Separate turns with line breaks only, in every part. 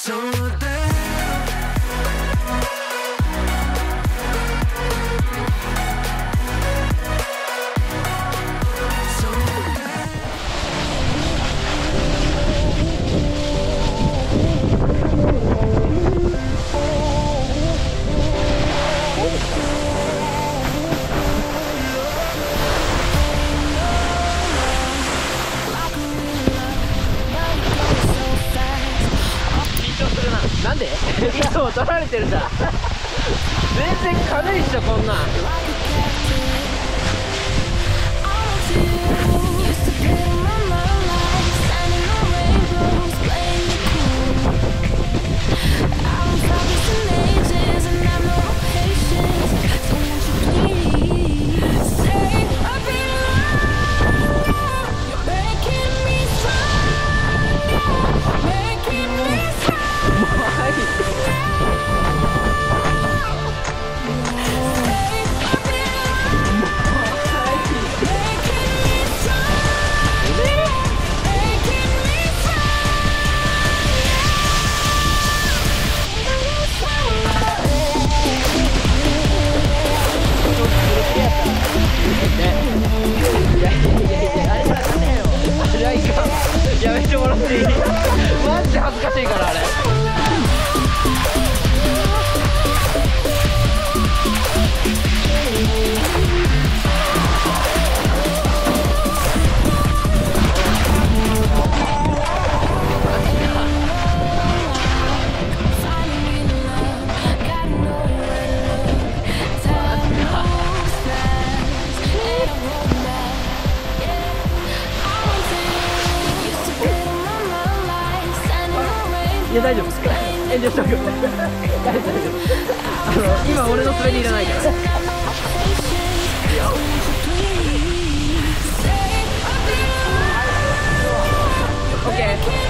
なんで？いつも取られてるじゃん。全然軽いっしょこんなん。やめてもらっていい？マジで恥ずかしいからあれ。いや大丈夫、遠慮しとく。大丈夫、今俺の滑りいらないから。オッケー。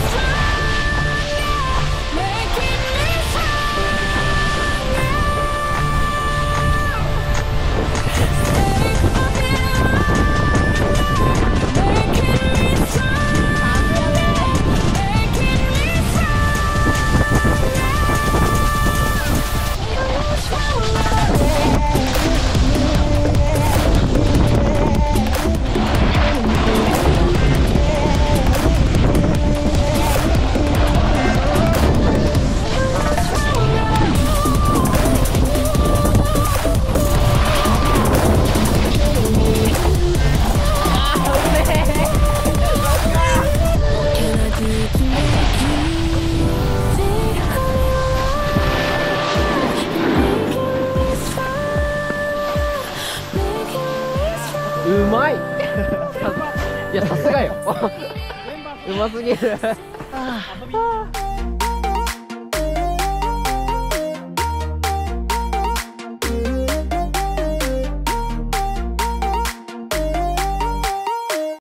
うまい。いやさすがよ。うますぎる。